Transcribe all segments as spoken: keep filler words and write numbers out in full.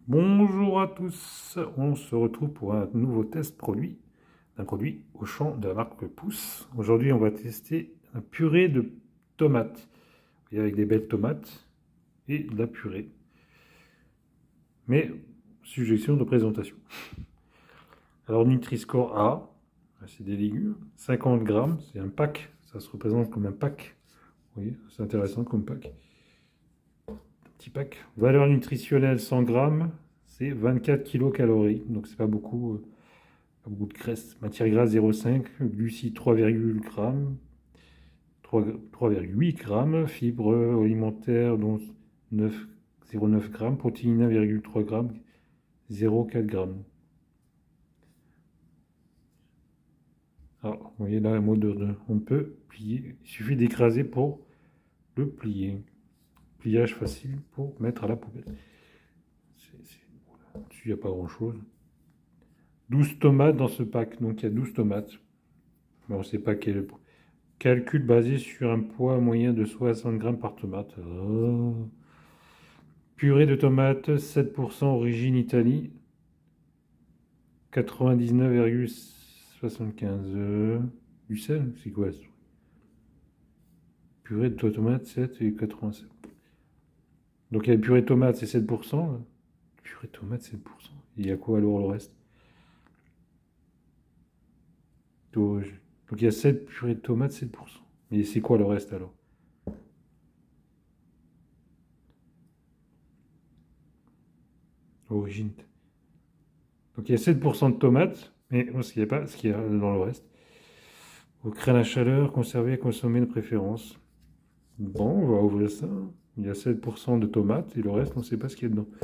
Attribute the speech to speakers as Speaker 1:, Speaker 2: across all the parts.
Speaker 1: Bonjour à tous, on se retrouve pour un nouveau test produit, d'un produit Auchan de la marque Pouce. Aujourd'hui on va tester un purée de tomates, et avec des belles tomates et de la purée. Mais, suggestion de présentation. Alors Nutri-Score A, c'est des légumes, cinquante grammes, c'est un pack, ça se représente comme un pack. Vous voyez, c'est intéressant comme pack. Petit pack. Valeur nutritionnelle cent grammes, c'est vingt-quatre kilocalories, donc c'est pas beaucoup, euh, pas beaucoup de graisse. Matière grasse zéro virgule cinq, glucides trois virgule grammes, trois virgule huit grammes, fibres alimentaires dont zéro virgule neuf grammes, protéines un virgule trois grammes, zéro virgule quatre grammes. Alors, vous voyez là, un mode de, on peut plier, il suffit d'écraser pour le plier. Pliage facile pour mettre à la poubelle. Dessus, il n'y a pas grand chose. douze tomates dans ce pack, donc il y a douze tomates. Mais on ne sait pas quel est le calcul basé sur un poids moyen de soixante grammes par tomate. Oh. Purée de tomates, sept pour cent origine Italie, quatre-vingt-dix-neuf virgule soixante-quinze. Euh, du sel, c'est quoi ça? Purée de tomates, sept et quatre-vingt-sept. Donc il y a purée de tomates, c'est sept pour cent. Purée de tomates, sept pour cent. Il y a quoi alors le reste? Donc il y a sept purées de tomates, sept pour cent. Mais c'est quoi le reste alors? Origine. Donc il y a sept pour cent de tomates, mais ce qu'il n'y a pas, ce qu'il y a dans le reste. Au craie à la chaleur, conserver et consommer de préférence. Bon, on va ouvrir ça. Il y a sept pour cent de tomates et le reste, on ne sait pas ce qu'il y a dedans.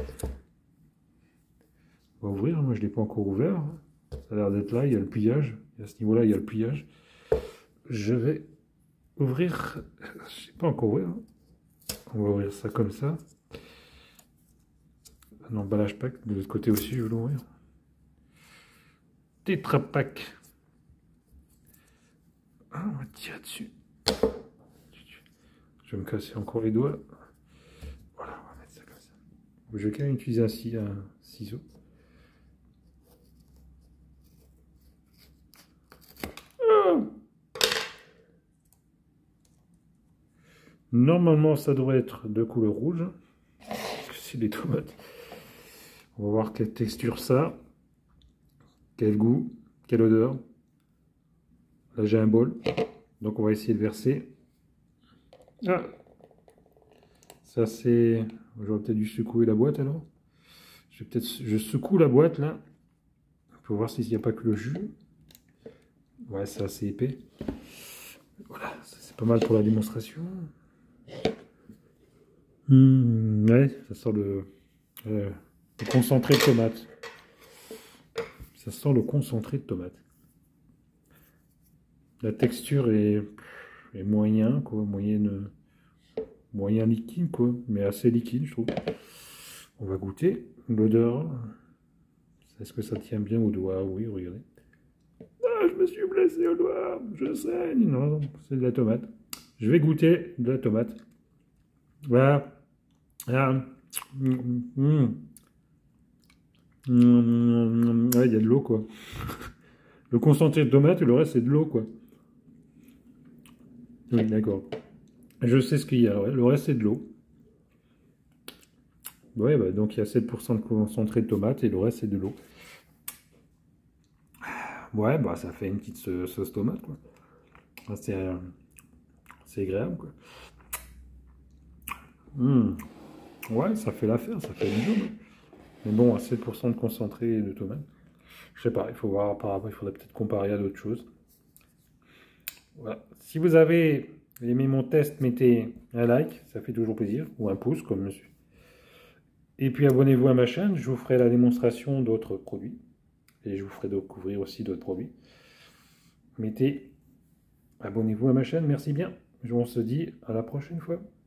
Speaker 1: On va ouvrir, moi je ne l'ai pas encore ouvert. Ça a l'air d'être là, il y a le pliage. À ce niveau-là, il y a le pliage. Je vais ouvrir. Je ne sais pas encore ouvrir. On va ouvrir ça comme ça. Un emballage pack. De l'autre côté aussi, je vais l'ouvrir. Tetra Pak. Ah, on va tirer dessus. Je vais me casser encore les doigts. Voilà, on va mettre ça comme ça. Je vais quand même utiliser un, un ciseau. Normalement, ça devrait être de couleur rouge. C'est des tomates. On va voir quelle texture ça a. Quel goût, quelle odeur. Là, j'ai un bol. Donc, on va essayer de verser. Ah! Ça, c'est... J'aurais peut-être dû secouer la boîte, alors. Je, peut je secoue la boîte, là. Pour voir s'il n'y a pas que le jus. Ouais, c'est assez épais. Voilà, c'est pas mal pour la démonstration. Mmh, ouais, ça sent le, euh, le concentré de tomate. Ça sent le concentré de tomate. La texture est, est moyen, quoi, moyenne, moyen liquide, quoi, mais assez liquide, je trouve. On va goûter. L'odeur, est-ce que ça tient bien au doigt? Oui, regardez. Ah, je me suis blessé au doigt, je saigne. Non, non, c'est de la tomate. Je vais goûter de la tomate. Voilà. Ah. Mmh. Mmh. Mmh. Ouais, il y a de l'eau, quoi. Le concentré de tomate et le reste, c'est de l'eau, quoi. Oui, d'accord. Je sais ce qu'il y a. Ouais. Le reste, c'est de l'eau. Ouais, bah, donc il y a sept pour cent de concentré de tomate et le reste, c'est de l'eau. Ouais, bah ça fait une petite sauce tomate, quoi. C'est euh, agréable, quoi. Mmh. Ouais, ça fait l'affaire, ça fait une job. Mais bon, à sept pour cent de concentré de tomate. Je sais pas, il faut voir par rapport, il faudrait peut-être comparer à d'autres choses. Voilà. Si vous avez aimé mon test, mettez un like, ça fait toujours plaisir, ou un pouce, comme monsieur. Et puis abonnez-vous à ma chaîne, je vous ferai la démonstration d'autres produits. Et je vous ferai découvrir aussi d'autres produits. Mettez, abonnez-vous à ma chaîne, merci bien. On se dit à la prochaine fois.